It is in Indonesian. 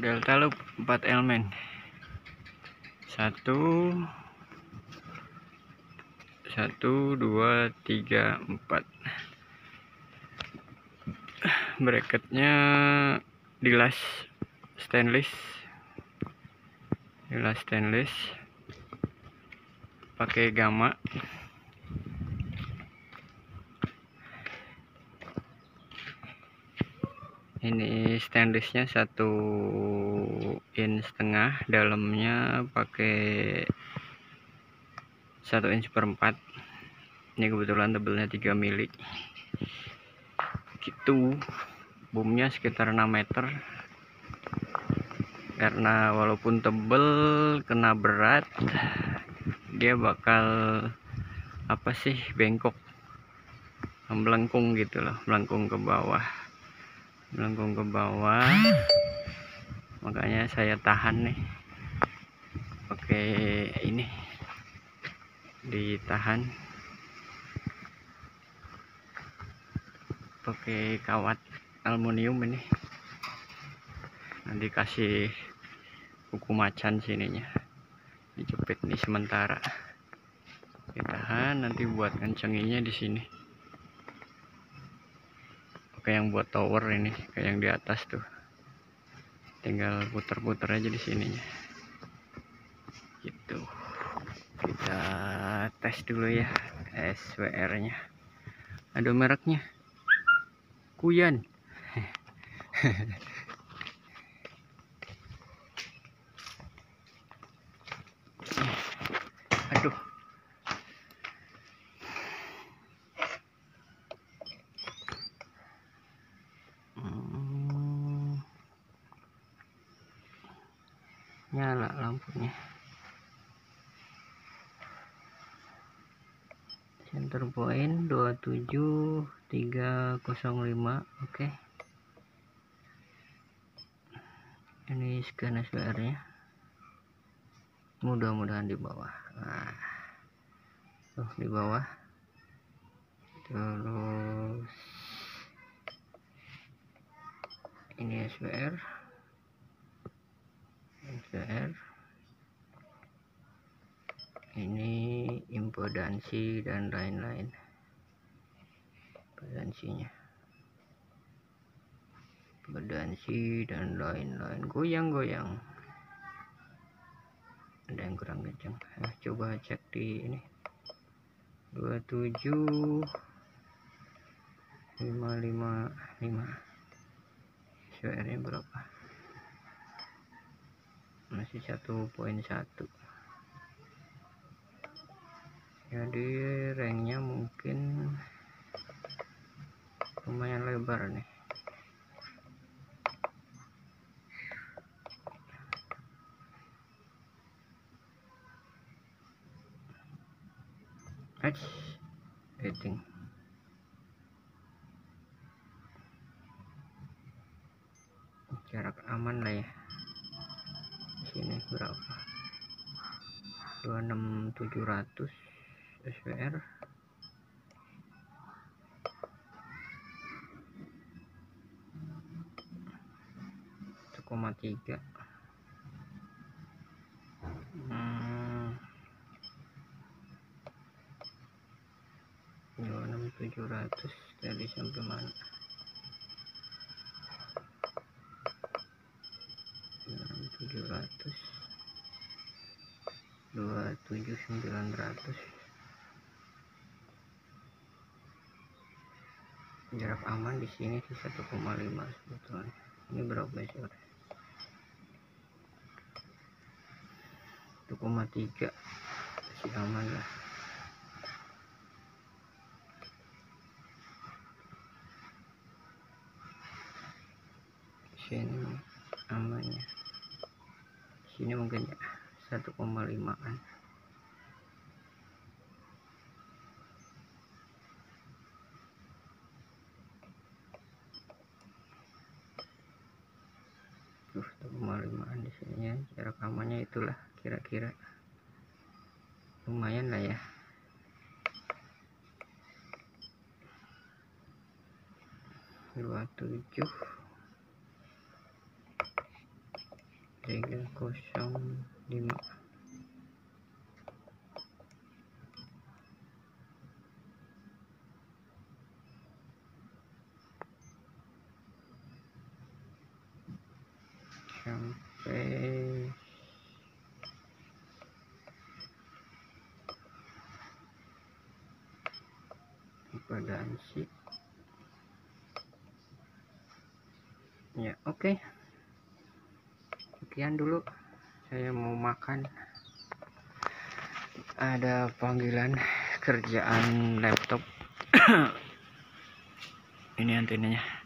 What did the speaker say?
delta loop 4 elemen, 1 2 3 4. Bracketnya dilas stainless, pakai gamma. Ini stainlessnya 1,5 inch, dalamnya pakai 1,4 inch. Ini kebetulan tebelnya 3 mili gitu. Boomnya sekitar 6 meter, karena walaupun tebel kena berat dia bakal bengkok, melengkung gitu loh, melengkung ke bawah. Makanya saya tahan nih pakai ini, ditahan pakai kawat aluminium. Ini nanti kasih kuku macan sininya, dijepit nih sementara, ditahan. Nanti buat ngencenginya di sini. Oke, yang buat tower ini kayak yang di atas tuh, tinggal puter-puter aja di sininya gitu. Kita tes dulu ya SWR nya. Ada mereknya, Kuyan. Aduh, nyala lampunya. Center point 27305. Oke. Ini scan SWR nya, mudah-mudahan di bawah. Nah, tuh di bawah. Terus ini SWR, ini impedansi dan lain-lain. Impedansi dan lain-lain, goyang-goyang. Ada yang kurang kencang. Nah, coba cek di ini 27555. SWR nya berapa? Masih 1,1. Jadi ringnya mungkin lumayan lebar nih. Rating jarak aman lah ya. Sini berapa? 26700 SWR. Tiga 26700 tadi sampai mana? 27900. Jarak aman di sini sih 1,5 sebetulnya. Ini berapa sih? 1,3 masih aman lah. Sini amannya, sini mungkin ya 1,5an. Tuh 1,5an di sini ya. Jarak amannya itulah kira-kira, lumayan lah ya. 305. Sampai akuntansi. Ya, oke. Sekian dulu, saya mau makan. Ada panggilan kerjaan laptop. Ini antenanya.